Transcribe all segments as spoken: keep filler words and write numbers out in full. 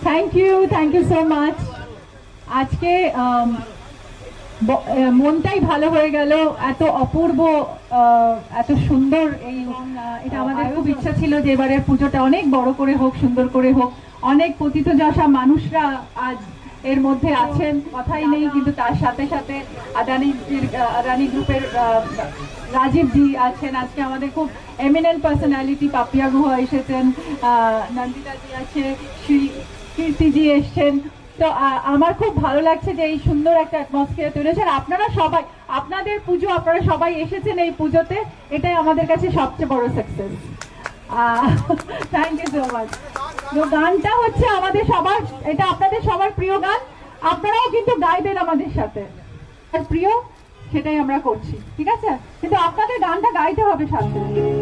Thank you thank you so much. আজকে মনটাই ভালো হয়ে গেল, এত অপূর্ব এত সুন্দর এই, এটা আমাদের খুব ইচ্ছা ছিল যে এবারের পুজোটা অনেক বড় করে হোক, সুন্দর করে হোক। অনেক পতিতযশা মানুষরা আজ এর মধ্যে আছেন, কথাই নেই, কিন্তু তার সাথে সাথে আদানি আদানি গ্রুপের রাজীব জি আছেন, আজকে আমাদের খুব এমিনেন্ট পার্সোনালিটি পাপিয়া গুহা এসেছেন, নন্দিতা জি আছে, শ্রী কীর্তি জি এসছেন। তো আমার খুব ভালো লাগছে যে এই সুন্দর একটা অ্যাটমসফিয়ার তৈরি হয়েছে। আপনারা সবাই, আপনাদের পুজো, আপনারা সবাই এসেছেন এই পুজোতে, এটাই আমাদের কাছে সবচেয়ে বড় success. Thank you so much. তো গানটা হচ্ছে আমাদের সবার, এটা আপনাদের সবার প্রিয় গান, আপনারাও কিন্তু গাইবেন আমাদের সাথে, প্রিয় সেটাই আমরা করছি, ঠিক আছে? কিন্তু আপনাদের গানটা গাইতে হবে সাথে।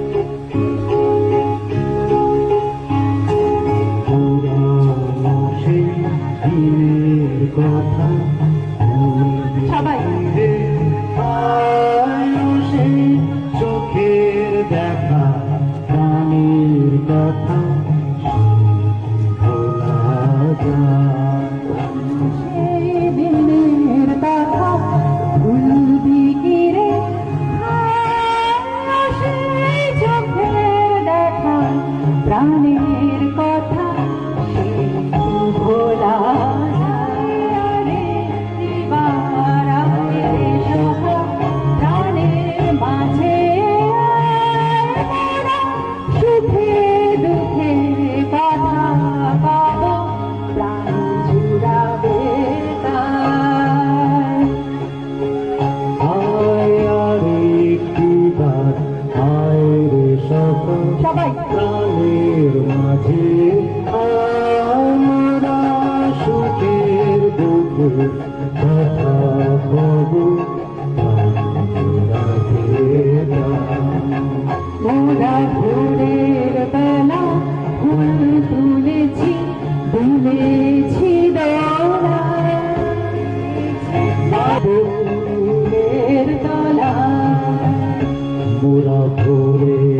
সবাই চোখের দেখা প্রাণীর কথা দিনের কথা ভুলবি কি রে, চোখের দেখা প্রাণীর কথা ভোলা প্রাণের মাঝে সুখে দুঃখে কথা পাবো, প্রাণ জুড়াবে সবাই প্রাণের মাঝে আমরা সুখের দুঃখের কথা পাবো, মোরা ভোরের বেলা ফুল তুলেছি, দুলেছি দোলা ফুলের তলা, মোরা ভোরে